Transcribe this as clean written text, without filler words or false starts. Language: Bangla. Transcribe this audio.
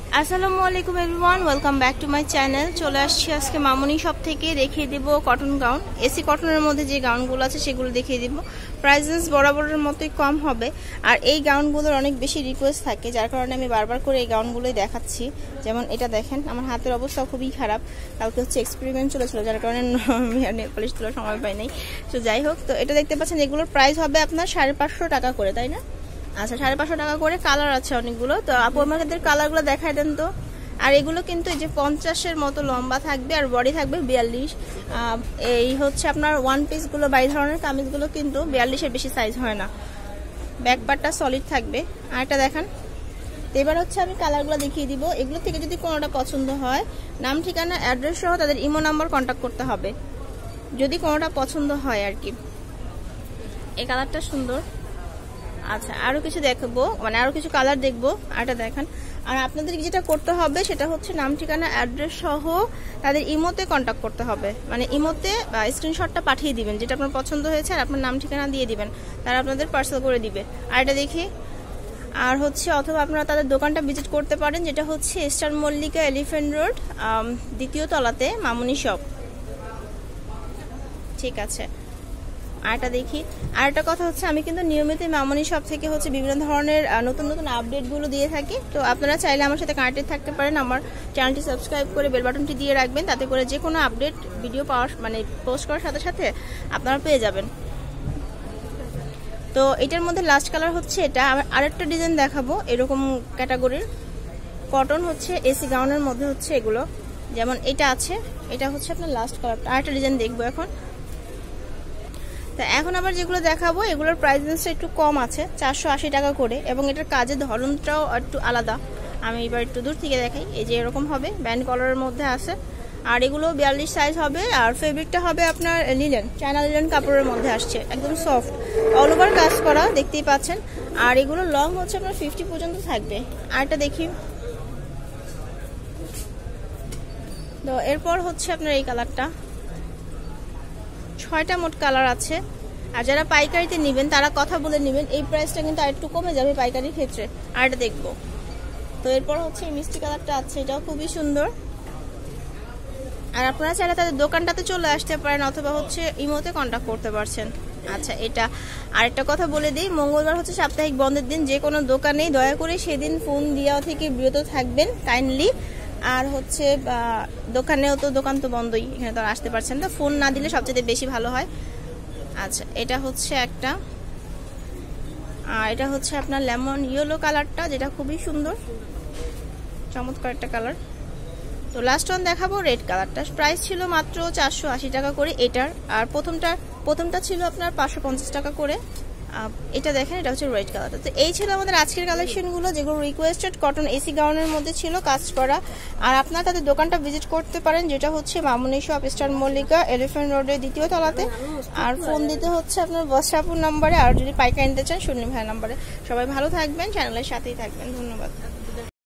আসসালামু আলাইকুম everyone, welcome back to my channel. চলে আসছি আজকে মামনি শপ থেকে। দেখিয়ে দিব কটন গাউন, এসি কটনের মধ্যে যে গাউনগুলো আছে সেগুলো দেখিয়ে দিব। প্রাইসেস বরাবরের মতোই কম হবে, আর এই গাউনগুলোর অনেক বেশি রিকোয়েস্ট থাকে, যার কারণে আমি বারবার করে এই গাউনগুলোই দেখাচ্ছি। যেমন এটা দেখেন, আমার হাতের অবস্থা খুবই খারাপ, কালকে হচ্ছে এক্সপেরিমেন্ট চলেছিল, যার কারণে আমি আর নেল পলিশ তোলার সময় পাই নাই। তো যাই হোক, তো এটা দেখতে পাচ্ছেন, এগুলোর প্রাইস হবে আপনার 550 টাকা করে, তাই না? আচ্ছা, 550 টাকা করে। কালার আছে অনেকগুলো, তো আপু আমাদের কালারগুলো দেখাই দেন তো। আর এগুলো কিন্তু এই যে 50-এর মতো লম্বা থাকবে, আর বডি থাকবে 42। এই হচ্ছে আপনার ওয়ান পিসগুলো বা এই ধরনের কামিজগুলো কিন্তু 42-এর বেশি সাইজ হয় না। ব্যাক পার্টটা সলিড থাকবে। আর এটা দেখেন, এবার হচ্ছে আমি কালারগুলো দেখিয়ে দিব। এগুলো থেকে যদি কোনোটা পছন্দ হয়, নাম ঠিকানা অ্যাড্রেস সহ তাদের ইমো নাম্বার কন্ট্যাক্ট করতে হবে, যদি কোনোটা পছন্দ হয় আর কি। এই কালারটা সুন্দর। আচ্ছা, আরো কিছু দেখবো, মানে আরো কিছু কালার দেখবো। আর এটা দেখেন। আর আপনাদের যেটা করতে হবে সেটা হচ্ছে নাম ঠিকানা অ্যাড্রেস সহ তাদের ইমোতে কন্ট্যাক্ট করতে হবে, মানে ইমোতে স্ক্রিনশটটা পাঠিয়ে দিবেন যেটা আপনার পছন্দ হয়েছে, আর আপনার নাম ঠিকানা দিয়ে দিবেন, তারা আপনাদের পার্সেল করে দিবে। আর এটা দেখি। আর হচ্ছে অথবা আপনারা তাদের দোকানটা ভিজিট করতে পারেন, যেটা হচ্ছে ইস্টার্ন মল্লিকা, এলিফ্যান্ট রোড, 2য় তলাতে মামনি শপ। ঠিক আছে। আরটা দেখি। আরেকটা কথা হচ্ছে, আমি কিন্তু নিয়মিত মামনি শপ থেকে হচ্ছে বিভিন্ন ধরনের নতুন নতুন আপডেটগুলো দিয়ে থাকি। তো আপনারা চাইলে আমার সাথে কানেক্টেড থাকতে পারেন, আমার চ্যানেলটি সাবস্ক্রাইব করে বেল বাটনটি দিয়ে রাখবেন, তাতে করে যে কোনো আপডেট ভিডিও পাওয়ার মানে পোস্ট করার সাথে সাথে আপনারা পেয়ে যাবেন। তো এটার মধ্যে লাস্ট কালার হচ্ছে এটা। আরেকটা ডিজাইন দেখাবো এরকম ক্যাটাগরির কটন, হচ্ছে এসি গাউনের মধ্যে হচ্ছে এগুলো। যেমন এটা আছে, এটা হচ্ছে আপনার লাস্ট কালারটা। আরেকটা ডিজাইন দেখবো এখন। তো এখন আবার যেগুলো দেখাবো এগুলোর প্রাইসটা একটু কম আছে, 480 টাকা করে, এবং এটার কাজের ধরনটাও একটু আলাদা। আমি এবার একটু দূর থেকে দেখাই। এই যে এরকম হবে, ব্যান্ড কলারের মধ্যে আছে, আর এগুলো 42 সাইজ হবে। আর ফেব্রিকটা হবে আপনার লিলেন, চায়না লিলেন কাপড়ের মধ্যে আসছে, একদম সফট, অল ওভার কাজ করা, দেখতেই পাচ্ছেন। আর এগুলো লং হচ্ছে আপনার 50 পর্যন্ত থাকবে। আর এটা দেখি। তো এরপর হচ্ছে আপনার এই কালারটা, 6টা মোট কালার আছে। আর যারা পাইকারিতে নেবেন তারা কথা বলে নেবেন, এই প্রাইসটা কিন্তু আর একটু কমে যাবে পাইকারির ক্ষেত্রে। আর এটা দেখবো। তো এরপর হচ্ছে এই মিষ্টি কালারটা আছে, এটাও খুবই সুন্দর। আর আপনারা চাইলে তাদের দোকানটাতে চলে আসতে পারেন, অথবা হচ্ছে ইমোতে কন্ট্যাক্ট করতে পারছেন। আচ্ছা, এটা আরেকটা কথা বলে দিই, মঙ্গলবার হচ্ছে সাপ্তাহিক বন্ধের দিন, যে কোনো দোকানেই দয়া করে সেদিন ফোন দেওয়া থেকে বিরত থাকবেন কাইন্ডলি। আর হচ্ছে দোকানেও তো, দোকান তো বন্ধই, এখানে তো আসতে পারছেন, তো ফোন না দিলে সবচেয়ে বেশি ভালো হয়। আচ্ছা, এটা হচ্ছে একটা। আর এটা হচ্ছে আপনার লেমন ইয়েলো কালারটা, যেটা খুবই সুন্দর, চমৎকার একটা কালার। তো লাস্ট ওয়ান দেখাবো রেড কালারটা। প্রাইস ছিল মাত্র 480 টাকা করে এটার। আর প্রথমটা ছিল আপনার 550 টাকা করে। এটা দেখেন, এটা হচ্ছে রেড কালারটা। তো এই ছিল আমাদের আজকের কালেকশনগুলো, যেগুলো রিকোয়েস্টেড কটন এসি গাউনের মধ্যে ছিল কাজ করা। আর আপনারা তাদের দোকানটা ভিজিট করতে পারেন, যেটা হচ্ছে Mamoni shop, Eastern Mallika, Elephant রোডের 2য় তলাতে। আর ফোন দিতে হচ্ছে আপনার হোয়াটসঅ্যাপ নাম্বারে, আর যদি পাইকারি নিতে চান সুন্নি ভাই নাম্বারে। সবাই ভালো থাকবেন, চ্যানেলের সাথেই থাকবেন। ধন্যবাদ।